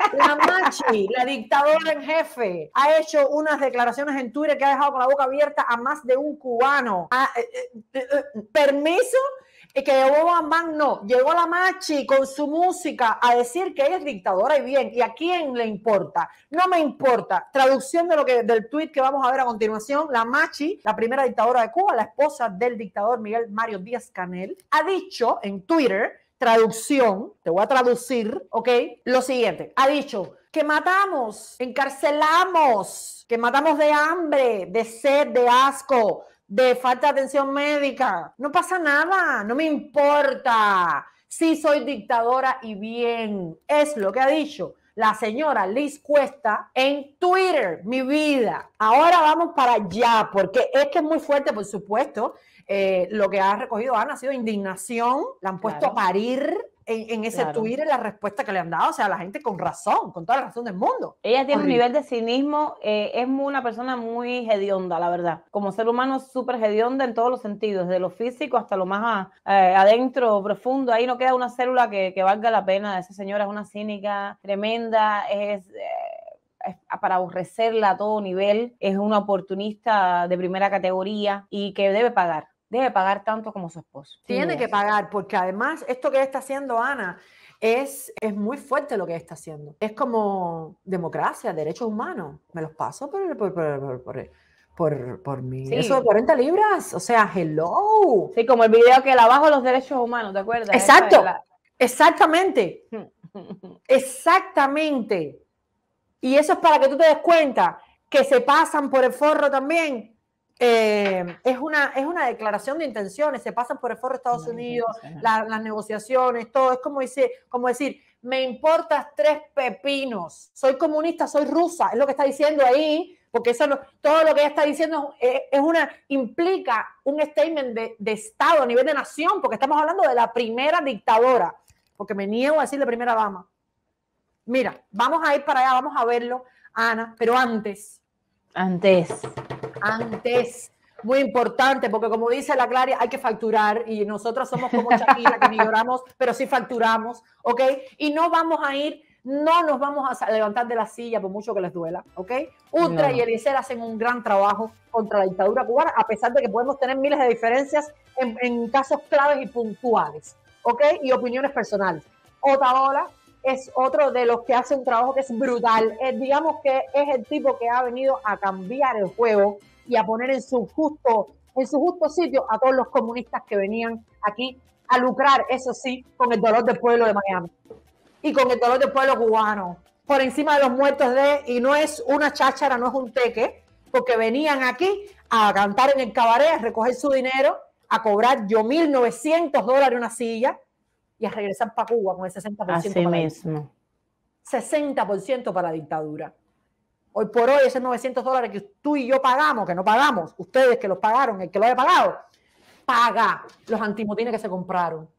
La Machi, la dictadora en jefe, ha hecho unas declaraciones en Twitter que ha dejado con la boca abierta a más de un cubano. Permiso, y que llegó Bam Bam, no, llegó la Machi con su música a decir que ella es dictadora y bien, ¿y a quién le importa? No me importa. Traducción del tweet que vamos a ver a continuación, la Machi, la primera dictadora de Cuba, la esposa del dictador Miguel Mario Díaz-Canel, ha dicho en Twitter, traducción, te voy a traducir, ¿ok? Lo siguiente, ha dicho que matamos, encarcelamos, que matamos de hambre, de sed, de asco, de falta de atención médica. No pasa nada, no me importa. Sí soy dictadora y bien. Es lo que ha dicho la señora Liz Cuesta en Twitter, mi vida. Ahora vamos para allá, porque es que es muy fuerte, por supuesto. Lo que ha recogido Ana ha sido indignación. La han puesto a parir en ese Twitter, la respuesta que le han dado. O sea, la gente con razón, con toda la razón del mundo. Ella tiene un nivel de cinismo, es una persona muy hedionda, la verdad. Como ser humano, súper hedionda en todos los sentidos, desde lo físico hasta lo más adentro, profundo. Ahí no queda una célula que valga la pena. Esa señora es una cínica tremenda, es para aborrecerla a todo nivel, es una oportunista de primera categoría y que debe pagar tanto como su esposo. Tiene que pagar, porque además esto que está haciendo Ana es muy fuerte lo que está haciendo. Es como democracia, derechos humanos. Me los paso por mi ingreso de 40 libras. O sea, hello. Sí, como el video que la bajo los derechos humanos, ¿te acuerdas? Exacto, exactamente. Exactamente. Y eso es para que tú te des cuenta que se pasan por el forro también. Es una declaración de intenciones, se pasan por el foro de Estados Unidos, las negociaciones, todo. Es como decir, me importas 3 pepinos, soy comunista, soy rusa, es lo que está diciendo ahí, porque eso todo lo que ella está diciendo implica un statement de Estado a nivel de nación, porque estamos hablando de la primera dictadora, porque me niego a decirle primera dama. Mira, vamos a ir para allá, vamos a verlo, Ana, pero antes, muy importante, porque como dice la Clara, hay que facturar y nosotros somos como Shakira, que ni lloramos, pero sí facturamos, ¿ok? Y no nos vamos a levantar de la silla por mucho que les duela, ¿ok? Ultra y Eliezer hacen un gran trabajo contra la dictadura cubana, a pesar de que podemos tener miles de diferencias en casos claves y puntuales, ¿ok? Y opiniones personales. Otaola es otro de los que hace un trabajo que es brutal. Digamos que es el tipo que ha venido a cambiar el juego y a poner en su justo sitio a todos los comunistas que venían aquí a lucrar, eso sí, con el dolor del pueblo de Miami y con el dolor del pueblo cubano, por encima de los muertos y no es una cháchara, no es un teque, porque venían aquí a cantar en el cabaret, a recoger su dinero, a cobrar $1,900 una silla, y a regresar para Cuba con el 60% Así mismo. 60% para la dictadura. Hoy por hoy, esos $900 que tú y yo pagamos, que no pagamos, ustedes que los pagaron, el que lo haya pagado, paga los antimotines que se compraron.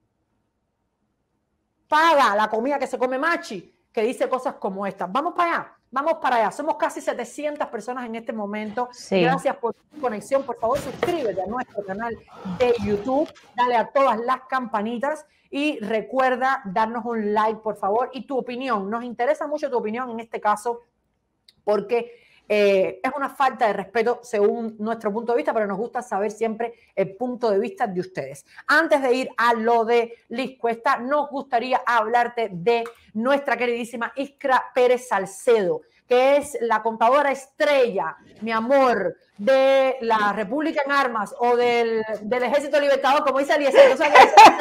Paga la comida que se come Machi, que dice cosas como estas. Vamos para allá. Somos casi 700 personas en este momento. Sí. Gracias por tu conexión. Por favor, suscríbete a nuestro canal de YouTube. Dale a todas las campanitas y recuerda darnos un like, por favor. Y tu opinión. Nos interesa mucho tu opinión en este caso porque es una falta de respeto según nuestro punto de vista, pero nos gusta saber siempre el punto de vista de ustedes. Antes de ir a lo de Liz Cuesta, nos gustaría hablarte de nuestra queridísima Iskra Pérez Salcedo, que es la contadora estrella, mi amor, de la República en Armas o del Ejército Libertador, como dice Eliezer. O sea,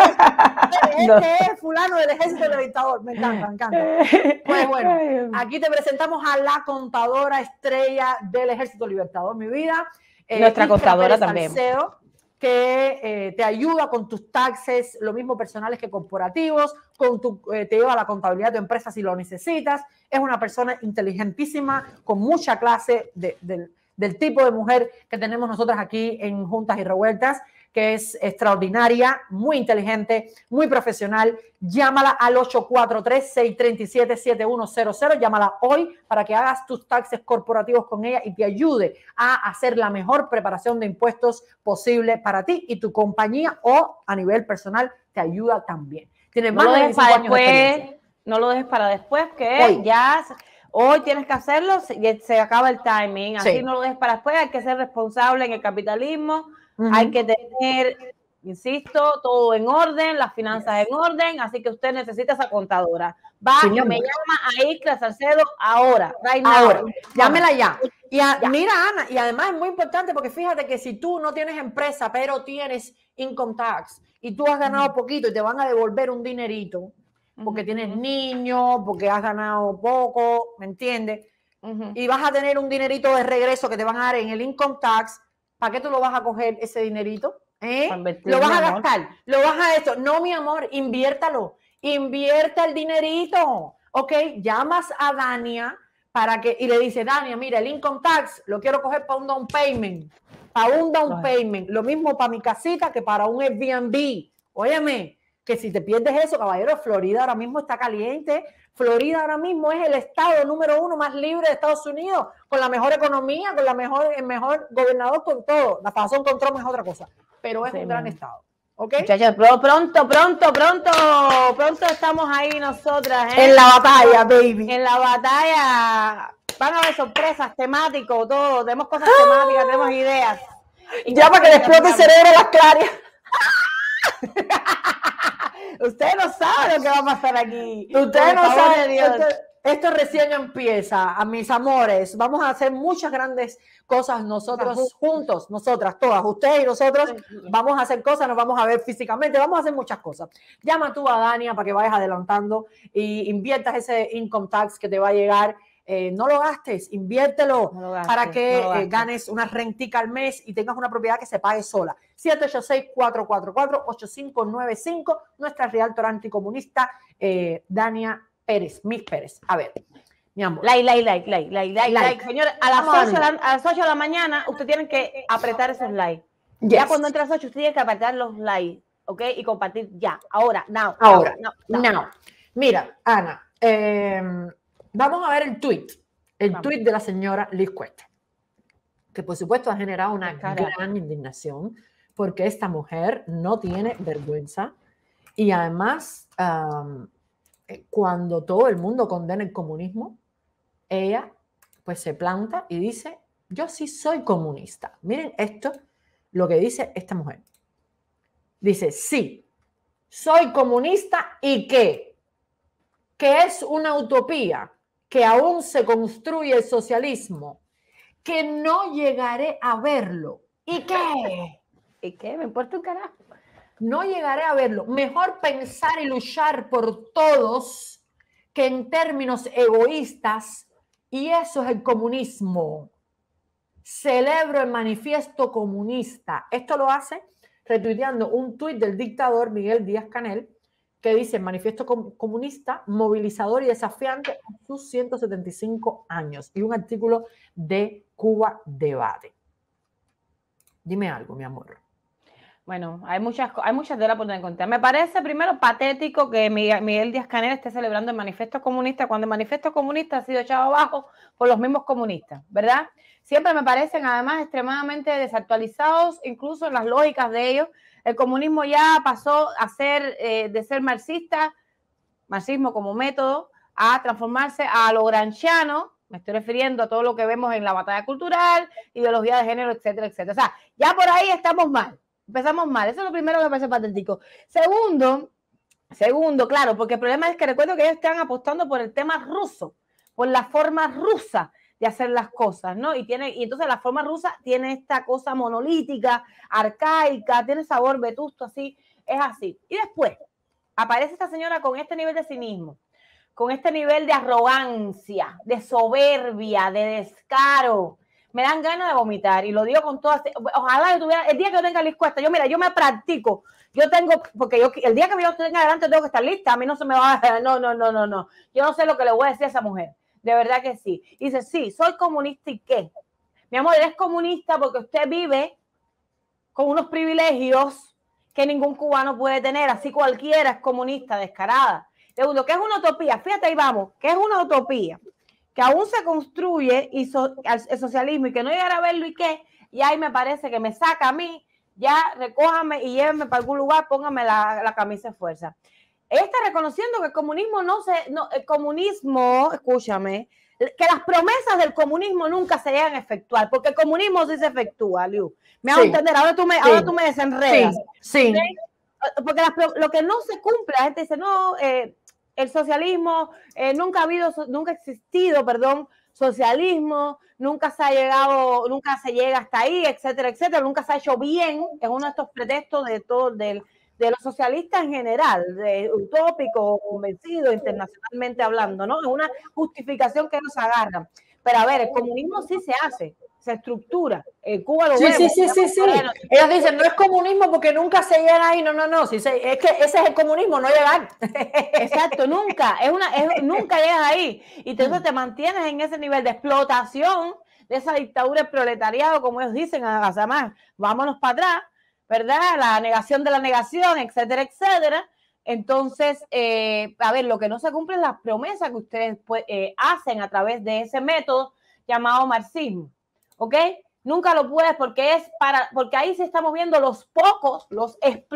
es fulano del Ejército Libertador. Me encanta. Pues bueno, aquí te presentamos a la contadora estrella del Ejército Libertador, mi vida. Nuestra contadora también. Salcedo, que te ayuda con tus taxes, lo mismo personales que corporativos, te lleva a la contabilidad de tu empresa si lo necesitas. Es una persona inteligentísima, con mucha clase del tipo de mujer que tenemos nosotras aquí en Juntas y Revueltas, que es extraordinaria, muy inteligente, muy profesional. Llámala al 843-637-7100. Llámala hoy para que hagas tus taxes corporativos con ella y te ayude a hacer la mejor preparación de impuestos posible para ti y tu compañía, o a nivel personal te ayuda también. Tiene más de 25 años de experiencia. No lo dejes para después, que hoy tienes que hacerlo, se acaba el timing, así no lo dejes para después, hay que ser responsable en el capitalismo, hay que tener, insisto, todo en orden, las finanzas en orden, así que usted necesita esa contadora. Va y me llama a Iskra Salcedo ahora, right now. Ahora, llámela ya. Mira, Ana, y además es muy importante porque fíjate que si tú no tienes empresa, pero tienes income tax y tú has ganado poquito y te van a devolver un dinerito, porque tienes niños, porque has ganado poco, ¿me entiendes? Y vas a tener un dinerito de regreso que te van a dar en el income tax, ¿para qué tú lo vas a coger ese dinerito? Lo vas a gastar, lo vas a eso. No, mi amor, inviértalo. Invierta el dinerito, ¿ok? Llamas a Dania y le dice, Dania, mira, el income tax lo quiero coger para un down payment, lo mismo para mi casita que para un Airbnb. Óyeme, que si te pierdes eso, caballero, Florida ahora mismo está caliente. Florida ahora mismo es el estado número 1 más libre de Estados Unidos, con la mejor economía, con el mejor gobernador, con todo. La razón con Trump es otra cosa, pero es un gran estado. ¿Okay? Muchachos, pronto estamos ahí nosotras, en la batalla, baby. En la batalla van a haber sorpresas, temáticos, todo. Tenemos cosas temáticas, tenemos ideas. Ya para que le explote el cerebro a las Clarias. Usted no sabe lo que va a pasar aquí. Usted no sabe. Esto recién empieza, a mis amores. Vamos a hacer muchas grandes cosas nosotros juntos, nosotras todas, ustedes y nosotros. Vamos a hacer cosas, nos vamos a ver físicamente, vamos a hacer muchas cosas. Llama tú a Dania para que vayas adelantando y inviertas ese income tax que te va a llegar. No lo gastes, inviértelo para que ganes una rentica al mes y tengas una propiedad que se pague sola. 786-444-8595, nuestra realtor anticomunista, Dania Pérez, Miss Pérez. A ver, mi amor. Like. Señores, a las 8 de la mañana usted tiene que apretar esos likes. Ya cuando entre las 8 usted tiene que apretar los likes, ¿ok? Y compartir ya, ahora, now. Mira, Ana, vamos a ver el tweet de la señora Liz Cuesta, que por supuesto ha generado una gran indignación porque esta mujer no tiene vergüenza y además cuando todo el mundo condena el comunismo, ella pues se planta y dice, yo sí soy comunista. Miren esto, lo que dice esta mujer. Dice, sí, soy comunista y ¿qué? Que es una utopía, que aún se construye el socialismo, que no llegaré a verlo. ¿Y qué? ¿Y qué? Me importa un carajo. No llegaré a verlo. Mejor pensar y luchar por todos que en términos egoístas, y eso es el comunismo. Celebro el manifiesto comunista. Esto lo hace retuiteando un tuit del dictador Miguel Díaz-Canel, que dice manifiesto comunista, movilizador y desafiante a sus 175 años. Y un artículo de Cuba Debate. Dime algo, mi amor. Bueno, hay muchas telas por donde contar. Me parece primero patético que Miguel Díaz-Canel esté celebrando el manifiesto comunista cuando el manifiesto comunista ha sido echado abajo por los mismos comunistas, ¿verdad? Siempre me parecen además extremadamente desactualizados, incluso en las lógicas de ellos. El comunismo ya pasó a ser, de ser marxista, marxismo como método, a transformarse a lo gramsciano. Me estoy refiriendo a todo lo que vemos en la batalla cultural, ideología de género, etcétera, etcétera. O sea, ya por ahí estamos mal. Empezamos mal, eso es lo primero que me parece patético. Segundo, claro, porque el problema es que recuerdo que ellos están apostando por el tema ruso, por la forma rusa de hacer las cosas, ¿no? Y entonces la forma rusa tiene esta cosa monolítica, arcaica, tiene sabor vetusto, así, es así. Y después aparece esta señora con este nivel de cinismo, con este nivel de arrogancia, de soberbia, de descaro. Me dan ganas de vomitar y lo digo con todas. Ojalá yo tuviera, el día que yo tenga Liz Cuesta, yo me practico. Porque el día que yo tenga adelante tengo que estar lista. A mí no se me va a. No. Yo no sé lo que le voy a decir a esa mujer. De verdad que sí. Y dice, sí, soy comunista y ¿qué? Mi amor, eres comunista porque usted vive con unos privilegios que ningún cubano puede tener. Así cualquiera es comunista, descarada. Segundo, ¿qué es una utopía? Fíjate ahí vamos, ¿qué es una utopía? Que aún se construye el socialismo y que no llegará a verlo y qué, y ahí me parece que me saca a mí, ya recójame y llévenme para algún lugar, póngame la camisa de fuerza. ella está reconociendo que el comunismo el comunismo, escúchame, que las promesas del comunismo nunca se llegan a efectuar, porque el comunismo sí se efectúa, Liu. Me hago entender, ahora tú me desenredas. Sí. ¿Okay? Porque lo que no se cumple, la gente dice, no, el socialismo nunca ha existido, socialismo, nunca se llega hasta ahí, etcétera, etcétera, nunca se ha hecho bien, es uno de estos pretextos de los socialistas en general, de utópico, convencido, internacionalmente hablando, ¿no? Es una justificación que nos agarran. Pero a ver, el comunismo sí se hace, se estructura. En Cuba lo vemos. Sí. Ellos dicen, no es comunismo porque nunca se llega ahí. No. Es que ese es el comunismo, no llegar. Exacto, nunca. Nunca llegas ahí. Y entonces te mantienes en ese nivel de explotación de esa dictadura del proletariado, como ellos dicen, además, vámonos para atrás, ¿verdad? La negación de la negación, etcétera, etcétera. Entonces, a ver, lo que no se cumple es las promesas que ustedes hacen a través de ese método llamado marxismo, ¿ok? Nunca lo puedes porque ahí se están moviendo los pocos, los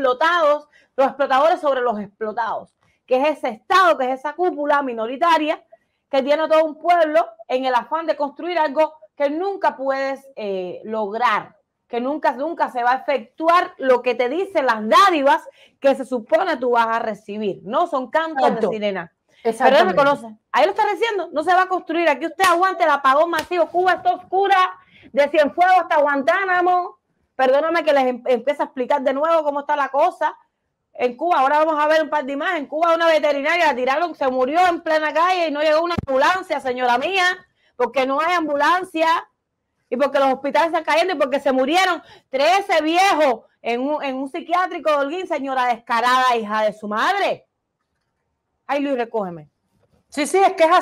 explotadores sobre los explotados, que es ese Estado, que es esa cúpula minoritaria que tiene todo un pueblo en el afán de construir algo que nunca puedes lograr, que nunca se va a efectuar lo que te dicen las dádivas que se supone tú vas a recibir. No son cantos de sirena. Pero él me conoce. Ahí lo está diciendo, no se va a construir. Aquí usted aguante el apagón masivo. Cuba está oscura, de Cienfuegos hasta Guantánamo. Perdóname que les empiece a explicar de nuevo cómo está la cosa. En Cuba, ahora vamos a ver un par de imágenes. En Cuba una veterinaria la tiraron, se murió en plena calle y no llegó una ambulancia, señora mía, porque no hay ambulancia. Y porque los hospitales están cayendo y porque se murieron 13 viejos en un psiquiátrico de Holguín, señora descarada, hija de su madre. Ay, Luis, recógeme. Sí, es que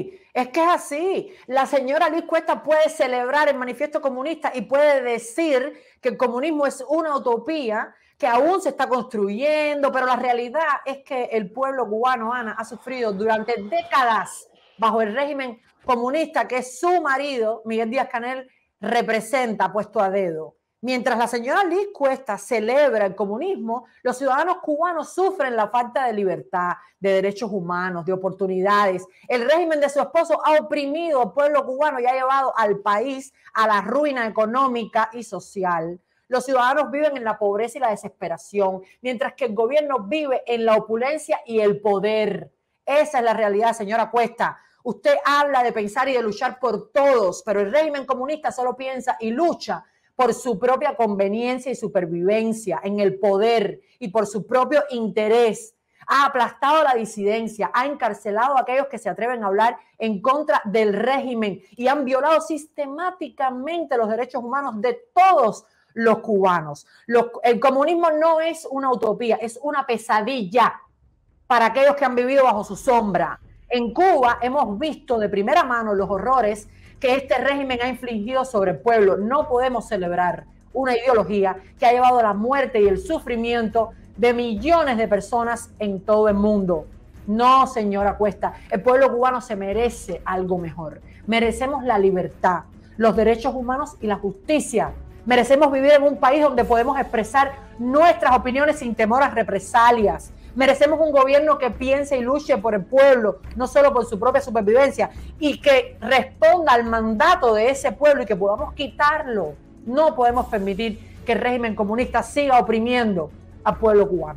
es así. La señora Liz Cuesta puede celebrar el manifiesto comunista y puede decir que el comunismo es una utopía que aún se está construyendo, pero la realidad es que el pueblo cubano, Ana, ha sufrido durante décadas bajo el régimen comunista que su marido, Miguel Díaz-Canel, representa, puesto a dedo. Mientras la señora Liz Cuesta celebra el comunismo, los ciudadanos cubanos sufren la falta de libertad, de derechos humanos, de oportunidades. El régimen de su esposo ha oprimido al pueblo cubano y ha llevado al país a la ruina económica y social. Los ciudadanos viven en la pobreza y la desesperación, mientras que el gobierno vive en la opulencia y el poder. Esa es la realidad, señora Cuesta. Usted habla de pensar y de luchar por todos, pero el régimen comunista solo piensa y lucha por su propia conveniencia y supervivencia en el poder y por su propio interés. Ha aplastado la disidencia, ha encarcelado a aquellos que se atreven a hablar en contra del régimen y han violado sistemáticamente los derechos humanos de todos los cubanos. El comunismo no es una utopía, es una pesadilla para aquellos que han vivido bajo su sombra. En Cuba hemos visto de primera mano los horrores que este régimen ha infligido sobre el pueblo. No podemos celebrar una ideología que ha llevado a la muerte y el sufrimiento de millones de personas en todo el mundo. No, señora Cuesta, el pueblo cubano se merece algo mejor. Merecemos la libertad, los derechos humanos y la justicia. Merecemos vivir en un país donde podemos expresar nuestras opiniones sin temor a represalias. Merecemos un gobierno que piense y luche por el pueblo, no solo por su propia supervivencia, y que responda al mandato de ese pueblo y que podamos quitarlo. No podemos permitir que el régimen comunista siga oprimiendo al pueblo cubano.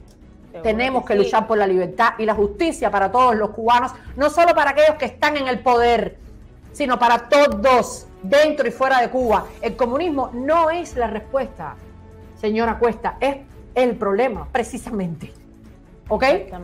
Tenemos que luchar por la libertad y la justicia para todos los cubanos, no solo para aquellos que están en el poder, sino para todos, dentro y fuera de Cuba. El comunismo no es la respuesta, señora Cuesta, es el problema, precisamente. ¿Ok?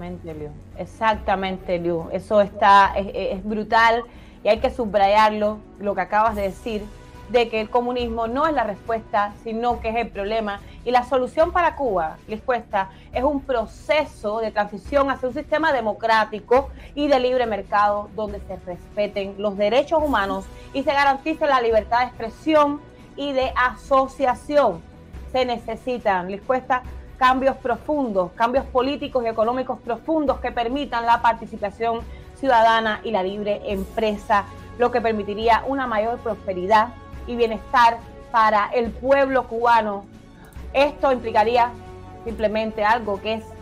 Exactamente, Liu. Eso es brutal y hay que subrayarlo, lo que acabas de decir, de que el comunismo no es la respuesta, sino que es el problema. Y la solución para Cuba, Liz Cuesta, es un proceso de transición hacia un sistema democrático y de libre mercado donde se respeten los derechos humanos y se garantice la libertad de expresión y de asociación. Se necesitan, Liz Cuesta, cambios profundos, cambios políticos y económicos profundos que permitan la participación ciudadana y la libre empresa, lo que permitiría una mayor prosperidad y bienestar para el pueblo cubano. Esto implicaría simplemente algo que es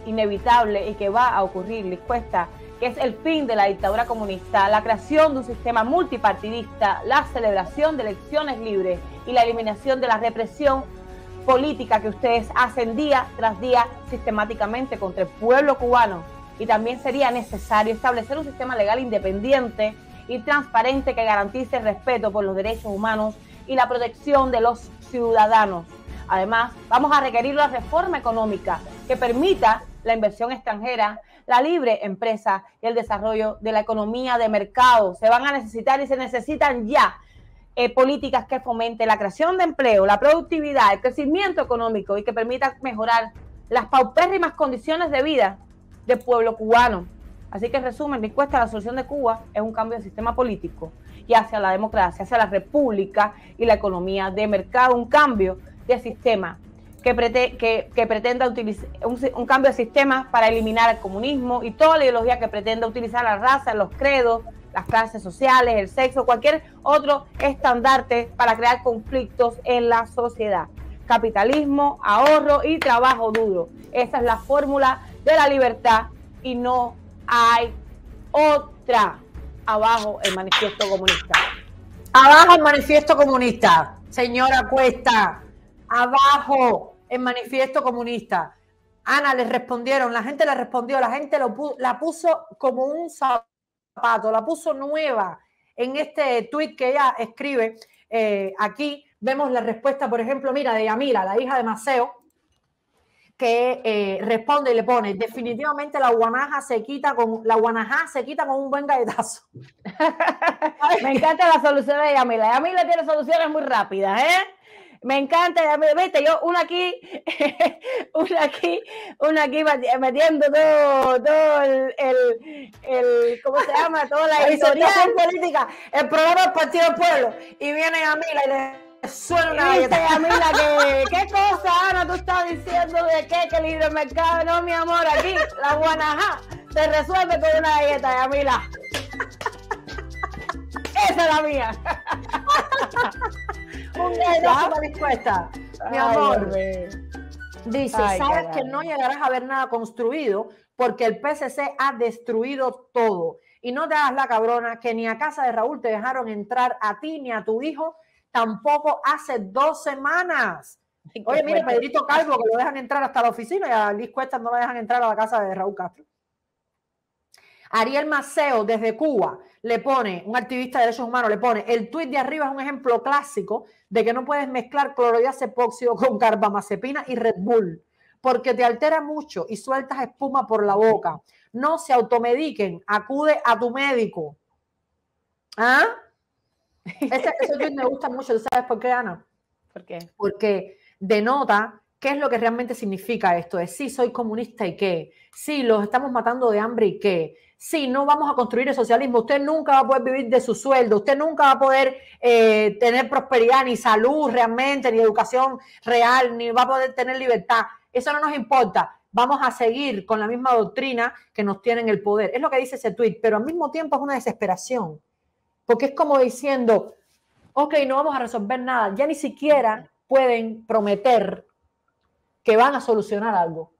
inevitable y que va a ocurrir, Liz Cuesta, que es el fin de la dictadura comunista, la creación de un sistema multipartidista, la celebración de elecciones libres y la eliminación de la represión política que ustedes hacen día tras día sistemáticamente contra el pueblo cubano. Y también sería necesario establecer un sistema legal independiente y transparente que garantice el respeto por los derechos humanos y la protección de los ciudadanos. Además, vamos a requerir una reforma económica que permita la inversión extranjera, la libre empresa y el desarrollo de la economía de mercado. Se van a necesitar y se necesitan ya políticas que fomenten la creación de empleo, la productividad, el crecimiento económico y que permitan mejorar las paupérrimas condiciones de vida del pueblo cubano. Así que en resumen, Liz Cuesta, la solución de Cuba es un cambio de sistema político y hacia la democracia, hacia la república y la economía de mercado, un cambio de sistema que pretenda utilizar un cambio de sistema para eliminar el comunismo y toda la ideología que pretenda utilizar la raza, los credos, las clases sociales, el sexo, cualquier otro estandarte para crear conflictos en la sociedad. Capitalismo, ahorro y trabajo duro. Esa es la fórmula de la libertad y no hay otra. Abajo el manifiesto comunista. Abajo el manifiesto comunista, señora Cuesta. Abajo el manifiesto comunista. Ana, le respondieron, la gente le respondió, la gente la puso como un zapato, la puso nueva en este tuit que ella escribe. Aquí vemos la respuesta, por ejemplo, mira, de Yamila, la hija de Maceo, que responde y le pone: definitivamente la guanaja se quita con un buen galletazo. Me encanta la solución de Yamila. Yamila tiene soluciones muy rápidas, ¿eh? Me encanta, viste, yo una aquí metiendo todo el ¿cómo se llama? Toda la editorial política, el programa del Partido del Pueblo, y viene Yamila y le suena una galleta. Yamila, ¿qué cosa, Ana, tú estás diciendo de qué? Que el libre mercado, no, mi amor, aquí la guanaja se resuelve con una galleta, Yamila. Esa es la mía. Un galletazo para Liz Cuesta, mi amor. Dice, sabes que no llegarás a ver nada construido porque el PSC ha destruido todo. Y no te hagas la cabrona que ni a casa de Raúl te dejaron entrar a ti ni a tu hijo, tampoco hace 2 semanas. Oye, mire, Pedrito Calvo, que lo dejan entrar hasta la oficina, y a Liz Cuesta no la dejan entrar a la casa de Raúl Castro. Ariel Maceo, desde Cuba, le pone, un activista de derechos humanos, le pone: el tuit de arriba es un ejemplo clásico de que no puedes mezclar clorodiazepóxido con carbamazepina y Red Bull, porque te altera mucho y sueltas espuma por la boca. No se automediquen, acude a tu médico. ¿Ah? Ese tuit me gusta mucho. ¿Tú sabes por qué, Ana? ¿Por qué? Porque denota qué es lo que realmente significa esto. Es: sí, soy comunista y qué. Sí, los estamos matando de hambre y qué. Sí, no vamos a construir el socialismo. Usted nunca va a poder vivir de su sueldo. Usted nunca va a poder tener prosperidad, ni salud realmente, ni educación real, ni va a poder tener libertad. Eso no nos importa. Vamos a seguir con la misma doctrina que nos tiene en el poder. Es lo que dice ese tuit, pero al mismo tiempo es una desesperación. Porque es como diciendo: ok, no vamos a resolver nada. Ya ni siquiera pueden prometer que van a solucionar algo.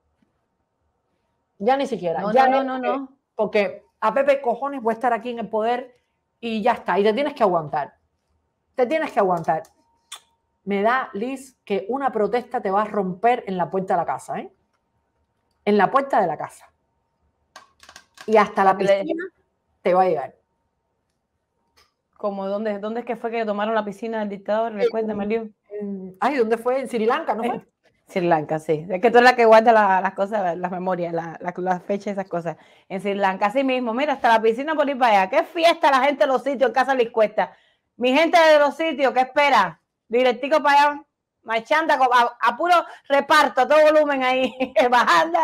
Ya ni siquiera. No. Porque a Pepe cojones voy a estar aquí en el poder y ya está. Y te tienes que aguantar. Te tienes que aguantar. Me da, Liz, que una protesta te va a romper en la puerta de la casa, ¿eh? En la puerta de la casa. Y hasta la piscina te va a llegar. ¿Cómo? ¿Dónde es que fue que tomaron la piscina del dictador? Recuérdame, Liu. Ay, ¿dónde fue? En Sri Lanka, ¿no fue? Sri Lanka, sí. Es que tú eres la que guarda las cosas, las memorias, las fechas, esas cosas. En Sri Lanka, así mismo. Mira, hasta la piscina por ir para allá. ¡Qué fiesta la gente de los sitios en Casa Liz Cuesta! Mi gente de los sitios, ¿qué espera? Directico para allá, marchando a puro reparto, a todo volumen ahí, bajando.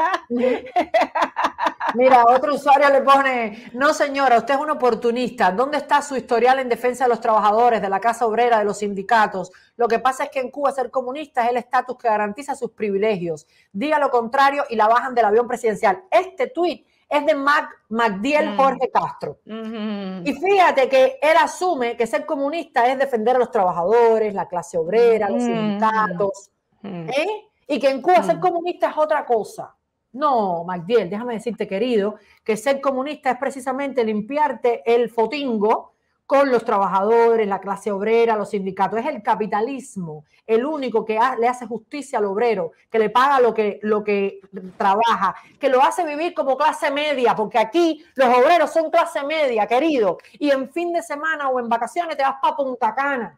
Mira, otro usuario le pone: no señora, usted es un oportunista. ¿Dónde está su historial en defensa de los trabajadores, de la clase obrera, de los sindicatos? Lo que pasa es que en Cuba ser comunista es el estatus que garantiza sus privilegios. Diga lo contrario y la bajan del avión presidencial. Este tuit es de Magdiel Jorge Castro. Y fíjate que él asume que ser comunista es defender a los trabajadores, la clase obrera, los sindicatos. Y que en Cuba ser comunista es otra cosa. No, Magdiel, déjame decirte, querido, que ser comunista es precisamente limpiarte el fotingo con los trabajadores, la clase obrera, los sindicatos. Es el capitalismo el único que le hace justicia al obrero, que le paga lo que trabaja, que lo hace vivir como clase media, porque aquí los obreros son clase media, querido, y en fin de semana o en vacaciones te vas para Punta Cana.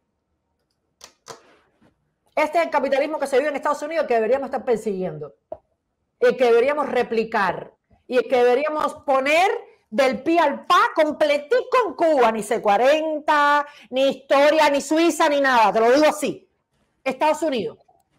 Este es el capitalismo que se vive en Estados Unidos, que deberíamos estar persiguiendo, el que deberíamos replicar y el que deberíamos poner del pi al pa completico en Cuba, ni C40, ni historia, ni Suiza, ni nada, te lo digo así. Estados Unidos.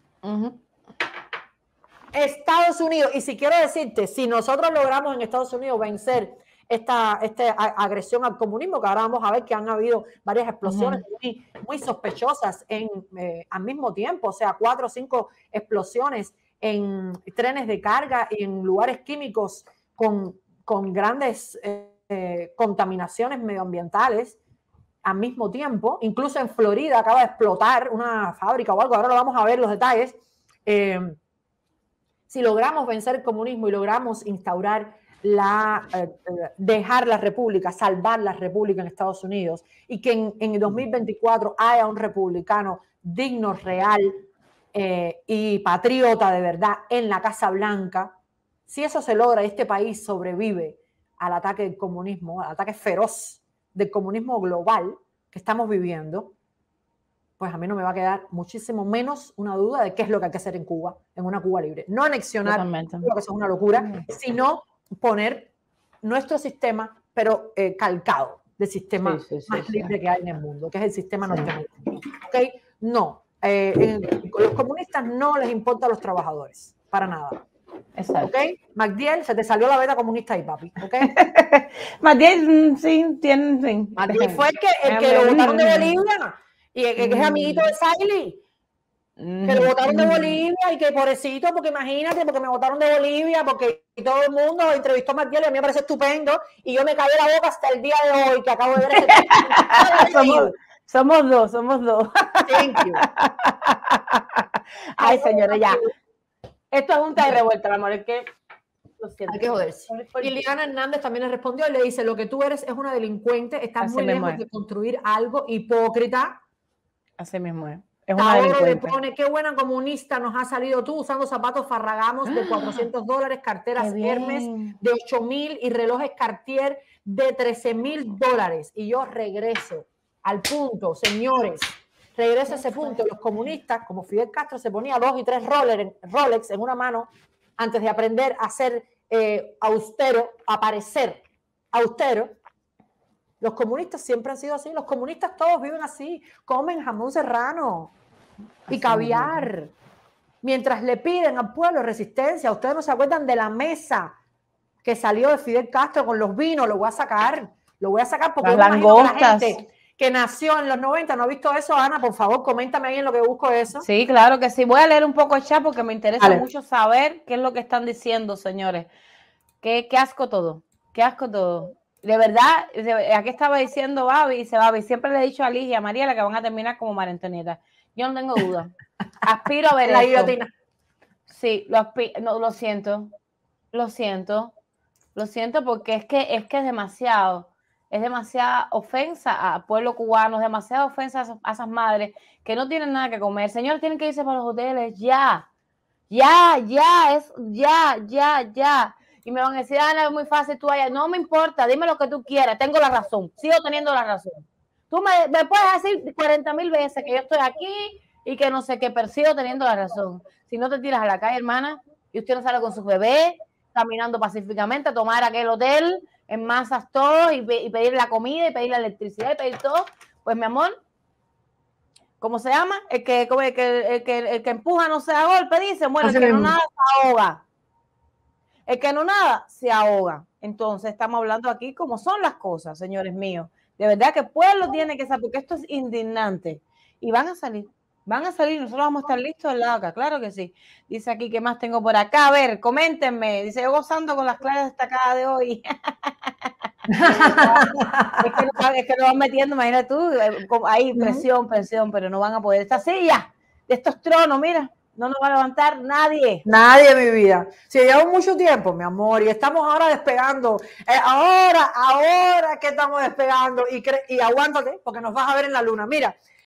Estados Unidos. Y si quiero decirte, si nosotros logramos en Estados Unidos vencer esta agresión al comunismo, que ahora vamos a ver que han habido varias explosiones muy sospechosas al mismo tiempo, o sea, 4 o 5 explosiones en trenes de carga y en lugares químicos con grandes contaminaciones medioambientales al mismo tiempo. Incluso en Florida acaba de explotar una fábrica o algo, ahora lo vamos a ver los detalles. Si logramos vencer el comunismo y logramos instaurar dejar la república, salvar la república en Estados Unidos, y que en el 2024 haya un republicano digno, real y patriota de verdad en la Casa Blanca, si eso se logra y este país sobrevive al ataque del comunismo, al ataque feroz del comunismo global que estamos viviendo, pues a mí no me va a quedar muchísimo menos una duda de qué es lo que hay que hacer en Cuba, en una Cuba libre. No anexionar, lo que es una locura, sino poner nuestro sistema, pero calcado del sistema más libre que hay en el mundo, que es el sistema norteamericano. ¿Okay? No, los comunistas no les importa a los trabajadores, para nada. Exacto. ¿Ok? Magdiel, se te salió la beta comunista ahí, papi. ¿Ok? Magdiel, sí, tiene. Magdiel fue el que lo votaron de Bolivia y que es amiguito de Saily. Que lo votaron de Bolivia y que pobrecito, porque imagínate, porque me votaron de Bolivia, porque todo el mundo entrevistó a Magdiel y a mí me parece estupendo y yo me caí la boca hasta el día de hoy que acabo de ver ese somos dos. Thank you. Ay, señores, ya. Esto es junta y revuelta, mi amor, es que lo siento. Hay que joderse. Y Liliana Hernández también le respondió y le dice, lo que tú eres es una delincuente, estás muy lejos de construir algo hipócrita. Así mismo es. Es una delincuente. Le pone, qué buena comunista nos ha salido tú usando zapatos Ferragamos de $400, carteras Hermes de $8,000 y relojes Cartier de $13,000. Y yo regreso al punto, señores. Regreso a ese punto. Los comunistas, como Fidel Castro, se ponía 2 y 3 Rolex en una mano antes de aprender a ser austero, a parecer austero. Los comunistas siempre han sido así. Los comunistas todos viven así. Comen jamón serrano y caviar. Mientras le piden al pueblo resistencia. Ustedes no se acuerdan de la mesa que salió de Fidel Castro con los vinos. Lo voy a sacar. Lo voy a sacar porque las langostas. La gente que nació en los 90 no ha visto eso. Ana, por favor, coméntame ahí en lo que busco eso. Sí, claro que sí. Voy a leer un poco el chat porque me interesa mucho saber qué es lo que están diciendo, señores. Qué asco todo. Qué asco todo. De verdad, aquí estaba diciendo Babi, dice Babi, siempre le he dicho a Liz y a Mariela que van a terminar como María Antonieta. Yo no tengo duda. Aspiro a ver la esto. guillotina. Sí, no, lo siento porque es que es demasiada ofensa al pueblo cubano, es demasiada ofensa a esas madres que no tienen nada que comer. Señores, tienen que irse para los hoteles, ya. Y me van a decir, Ana, es muy fácil, tú allá. No me importa, dime lo que tú quieras, tengo la razón, sigo teniendo la razón. Tú me puedes decir 40,000 veces que yo estoy aquí y que no sé qué, pero sigo teniendo la razón. Si no te tiras a la calle, hermana, y usted no sale con sus bebés, caminando pacíficamente a tomar aquel hotel, en masas todo, y pedir la comida, y pedir la electricidad, y pedir todo, pues mi amor, ¿cómo se llama? El que empuja no se da golpe, dicen, bueno, el que no nada se ahoga. El que no nada se ahoga. Entonces estamos hablando aquí como son las cosas, señores míos. De verdad que el pueblo tiene que saber, porque esto es indignante. Y van a salir, nosotros vamos a estar listos del lado acá, claro que sí. Dice aquí, ¿qué más tengo por acá? A ver, coméntenme. Dice, yo gozando con las clases destacadas de hoy. es que nos van metiendo, imagínate tú, ahí presión, pero no van a poder. Esta silla de estos tronos, mira. No nos va a levantar nadie. Nadie, mi vida. Si llevamos mucho tiempo, mi amor, y estamos ahora despegando. Ahora que estamos despegando. Y aguántate, porque nos vas a ver en la luna. Mira,